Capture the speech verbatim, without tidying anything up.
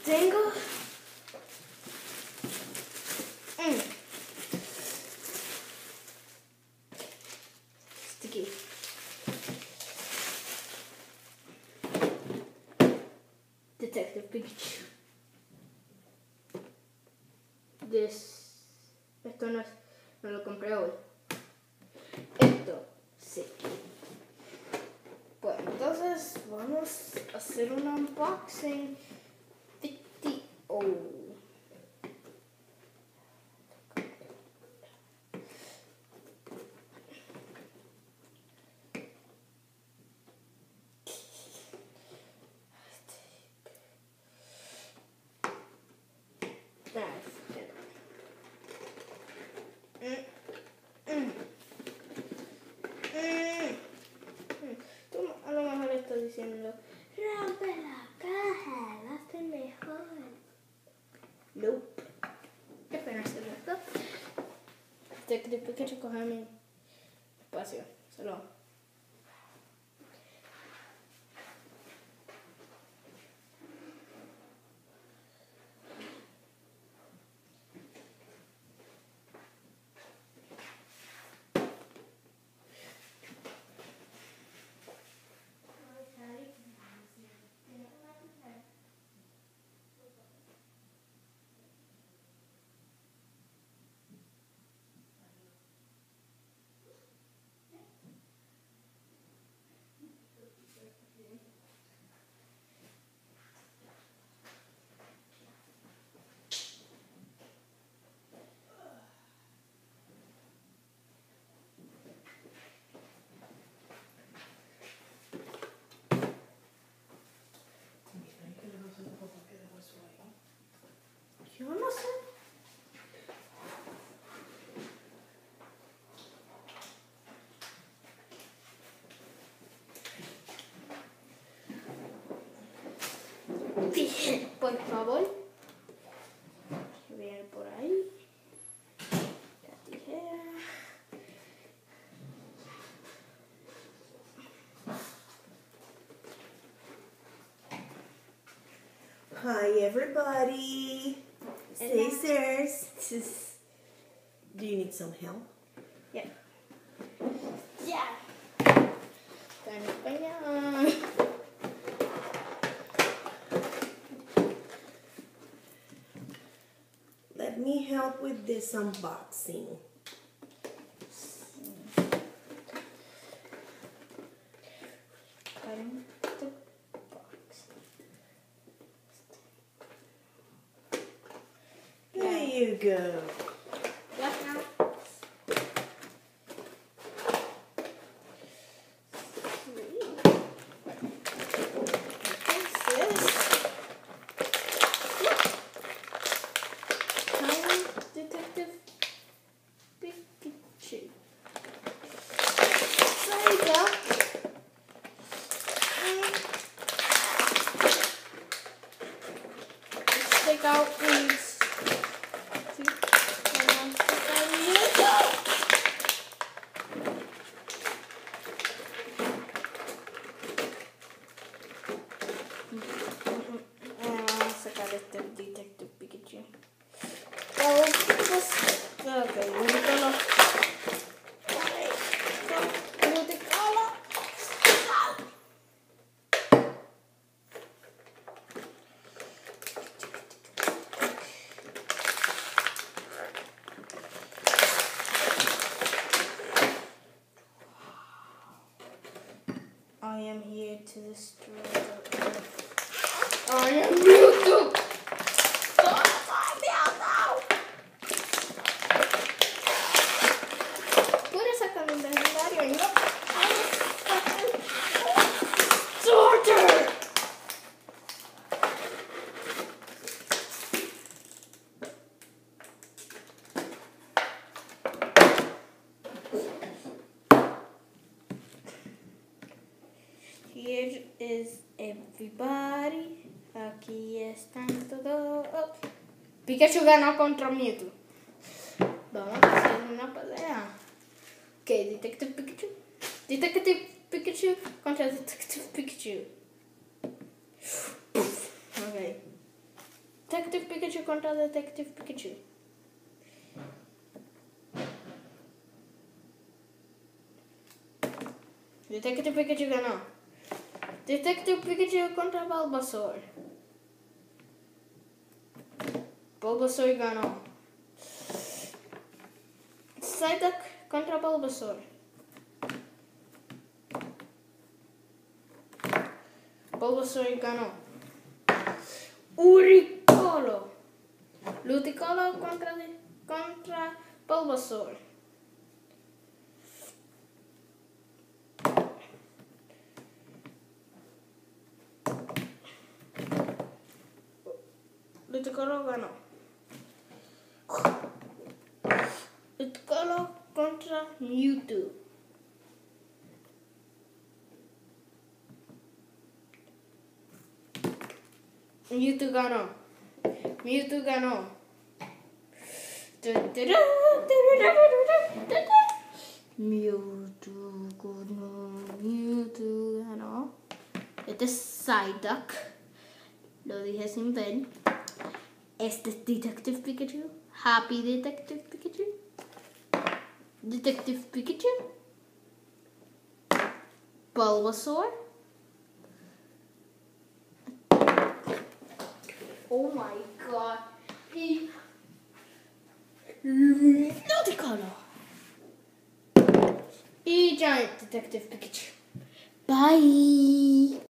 tengo mm. sticky. Detective Pikachu. This, esto no es, no lo compré hoy. Esto sí. Pues entonces vamos a hacer un unboxing video. Tú a lo mejor estás diciendo, rompe la caja, lo hace mejor. Nope. Qué pena hacer esto. Detective Pikachu coge mi espacio. Solo. Yo no sé. Por favor. Viene por ahí. La tijera. Hi everybody. Scissors. Do you need some help? Yeah. Yeah. Tan español. Let me help with this unboxing. Cutting the box. There you go. What now? Detective Pikachu. There you go. Let's take out these. Two. And take out these. Vamos a sacar este Detective Pikachu. Oh, pues, ok, único I am here to destroy the earth. I am Mewtwo! Puedes sacar un legendario y no. Sorter! Here is everybody. Aquí están todos. Oh. Pikachu ganó contra Mewtwo. Vamos a hacer una pelea. Ok, Detective Pikachu. Detective Pikachu contra Detective Pikachu. Ok. Detective Pikachu contra Detective Pikachu. Detective Pikachu ganó. Detective Pikachu contra Bulbasaur. Bulbasaur ganó. Psyduck contra Bulbasaur. Bulbasaur ganó. Uricolo. Ludicolo contra, contra Bulbasaur. Ludicolo ganó. Ludicolo contra Mewtwo. Mewtwo ganó. Mewtwo ganó. Mewtwo ganó. Mewtwo ganó. Este es Psyduck. Lo dije sin ver. Este es Detective Pikachu. Happy Detective Pikachu. Detective Pikachu. Bulbasaur. Oh my god. Y Ludicolo. Y Giant Detective Pikachu. Bye.